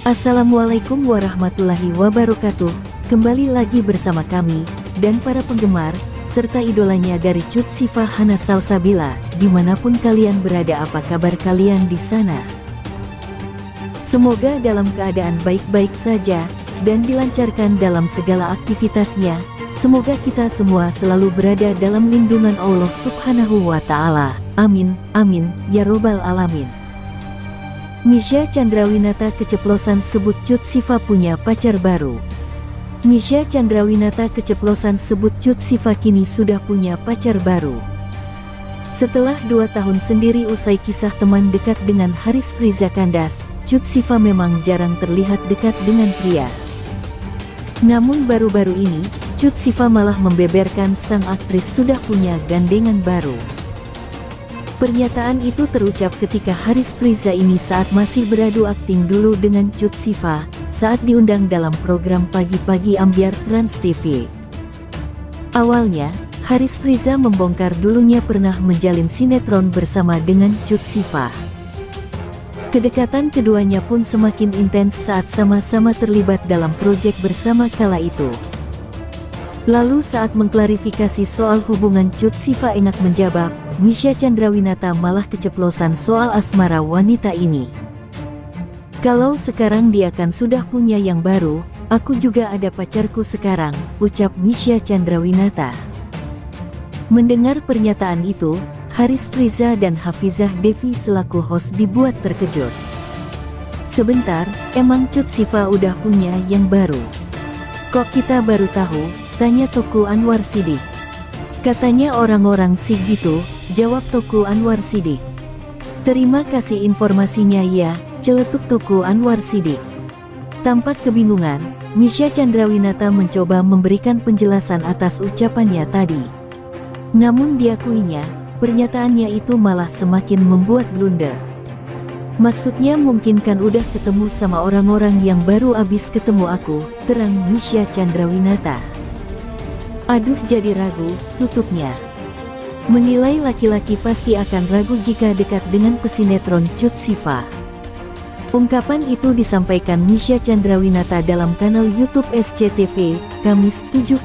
Assalamualaikum warahmatullahi wabarakatuh. Kembali lagi bersama kami dan para penggemar serta idolanya dari Cut Sifa Hana Salsabila. Dimanapun kalian berada, apa kabar kalian di sana? Semoga dalam keadaan baik-baik saja dan dilancarkan dalam segala aktivitasnya. Semoga kita semua selalu berada dalam lindungan Allah Subhanahu wa Ta'ala. Amin, amin, ya robbal alamin. Misha Chandrawinata keceplosan sebut Cut Sifa punya pacar baru. Misha Chandrawinata keceplosan sebut Cut Sifa kini sudah punya pacar baru. Setelah 2 tahun sendiri usai kisah teman dekat dengan Haris Friza kandas, Cut Sifa memang jarang terlihat dekat dengan pria. Namun baru-baru ini, Cut Sifa malah membeberkan sang aktris sudah punya gandengan baru. Pernyataan itu terucap ketika Haris Friza ini saat masih beradu akting dulu dengan Cut Sifa, saat diundang dalam program Pagi-Pagi Ambyar Trans TV. Awalnya, Haris Friza membongkar dulunya pernah menjalin sinetron bersama dengan Cut Sifa. Kedekatan keduanya pun semakin intens saat sama-sama terlibat dalam proyek bersama kala itu. Lalu saat mengklarifikasi soal hubungan Cut Sifa enak menjawab, Misha Chandrawinata malah keceplosan soal asmara wanita ini. Kalau sekarang dia kan sudah punya yang baru, aku juga ada pacarku sekarang, ucap Misha Chandrawinata. Mendengar pernyataan itu, Haris Friza dan Hafizah Devi selaku host dibuat terkejut. Sebentar, emang Cut Sifa udah punya yang baru? Kok kita baru tahu? Tanya Teuku Anwar Siddiq. Katanya orang-orang sih gitu, jawab Teuku Anwar Siddiq. Terima kasih informasinya ya, celetuk Teuku Anwar Siddiq. Tampak kebingungan, Misha Chandrawinata mencoba memberikan penjelasan atas ucapannya tadi. Namun diakuinya, pernyataannya itu malah semakin membuat blunder. Maksudnya mungkin kan udah ketemu sama orang-orang yang baru abis ketemu aku, terang Misha Chandrawinata. Aduh, jadi ragu, tutupnya. Menilai laki-laki pasti akan ragu jika dekat dengan pesinetron Cut Sifa. Ungkapan itu disampaikan Misha Chandrawinata dalam kanal YouTube SCTV, Kamis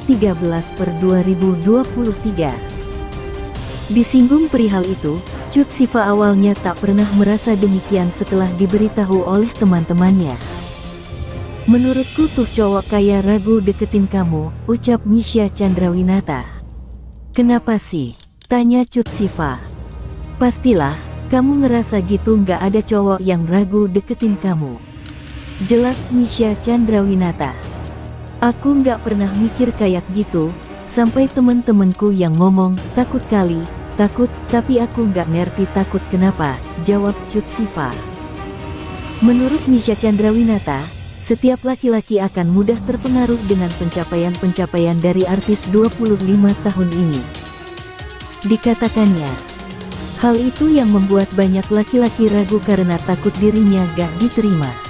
7/13/2023. Disinggung perihal itu, Cut Sifa awalnya tak pernah merasa demikian setelah diberitahu oleh teman-temannya. Menurutku tuh cowok kayak ragu deketin kamu, ucap Misha Chandrawinata. Kenapa sih? Tanya Cut Sifa. Pastilah, kamu ngerasa gitu nggak ada cowok yang ragu deketin kamu. Jelas Misha Chandrawinata. Aku nggak pernah mikir kayak gitu, sampai temen-temenku yang ngomong, takut kali, takut, tapi aku nggak ngerti takut kenapa, jawab Cut Sifa. Menurut Misha Chandrawinata, setiap laki-laki akan mudah terpengaruh dengan pencapaian-pencapaian dari artis 25 tahun ini. Dikatakannya, hal itu yang membuat banyak laki-laki ragu karena takut dirinya gak diterima.